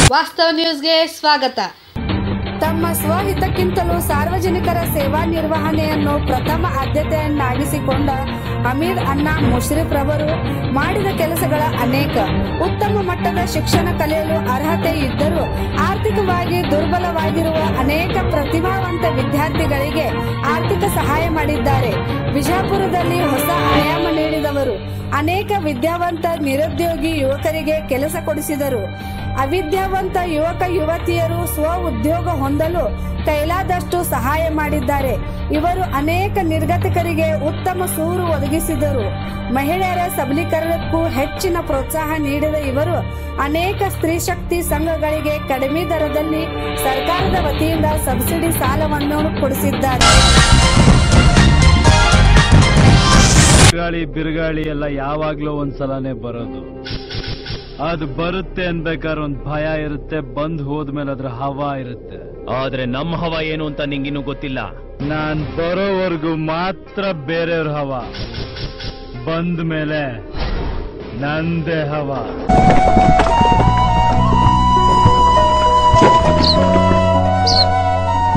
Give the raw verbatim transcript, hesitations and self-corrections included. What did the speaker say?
ವಾಸ್ತವ ನ್ಯೂಸ್ಗೆ ಸ್ವಾಗತ. ತಮ್ಮ ಸ್ವಹಿತಕ್ಕಿಂತಲೂ ಸಾರ್ವಜನಿಕರ ಸೇವಾ ನಿರ್ವಹಣೆಯನ್ನು ಪ್ರಥಮ ಆದ್ಯತೆಯನ್ನಾಗಿಸಿಕೊಂಡ ಹಮೀದ್ ಅಣ್ಣಾ ಮುಷ್ರಿಫ್ ರವರು ಮಾಡಿದ ಕೆಲಸಗಳ ಅನೇಕ. ಉತ್ತಮ ಮಟ್ಟದ ಶಿಕ್ಷಣ ಕಲಿಯಲು ಅರ್ಹತೆ ಇದ್ದರೂ ಆರ್ಥಿಕವಾಗಿ ದುರ್ಬಲವಾಗಿರುವ ಅನೇಕ ಪ್ರತಿಭಾವಂತ ವಿದ್ಯಾರ್ಥಿಗಳಿಗೆ ಆರ್ಥಿಕ ಸಹಾಯ ಮಾಡಿದ್ದಾರೆ. ಬಿಜಾಪುರದಲ್ಲಿ ಹೊಸ ಆಯಾಮ ನೀಡಿದವರು. ಅನೇಕ ವಿದ್ಯಾವಂತ ನಿರುದ್ಯೋಗಿ ಯುವಕರಿಗೆ ಕೆಲಸ ಕೊಡಿಸಿದರು. ಅವಿದ್ಯಾವಂತ ಯುವಕ ಯುವತಿಯರು ಸ್ವ ಉದ್ಯೋಗ ಹೊಂದಲು ಕೈಲಾದಷ್ಟು ಸಹಾಯ ಮಾಡಿದ್ದಾರೆ. ಇವರು ಅನೇಕ ನಿರ್ಗತಿಕರಿಗೆ ಉತ್ತಮ ಸೂರು ಒದಗಿಸಿದರು. ಮಹಿಳೆಯರ ಸಬಲೀಕರಣಕ್ಕೂ ಹೆಚ್ಚಿನ ಪ್ರೋತ್ಸಾಹ ನೀಡಿದ ಇವರು ಅನೇಕ ಸ್ತ್ರೀ ಶಕ್ತಿ ಸಂಘಗಳಿಗೆ ಕಡಿಮೆ ದರದಲ್ಲಿ ಸರ್ಕಾರದ ವತಿಯಿಂದ ಸಬ್ಸಿಡಿ ಸಾಲವನ್ನು ಕೊಡಿಸಿದ್ದಾರೆ. ಗಾಳಿ ಬಿರುಗಾಳಿ ಎಲ್ಲ ಯಾವಾಗ್ಲೂ ಒಂದ್ಸಲನೇ ಬರೋದು. ಅದು ಬರುತ್ತೆ ಅನ್ಬೇಕಾದ್ರೆ ಒಂದ್ ಭಯ ಇರುತ್ತೆ, ಬಂದ್ ಹೋದ್ಮೇಲೆ ಅದ್ರ ಹವಾ ಇರುತ್ತೆ. ಆದ್ರೆ ನಮ್ಮ ಹವಾ ಏನು ಅಂತ ನಿಂಗಿನ್ನೂ ಗೊತ್ತಿಲ್ಲ. ನಾನ್ ಬರೋವರೆಗೂ ಮಾತ್ರ ಬೇರೆಯವ್ರ ಹವಾ, ಬಂದ ಮೇಲೆ ನಂದೇ ಹವಾ.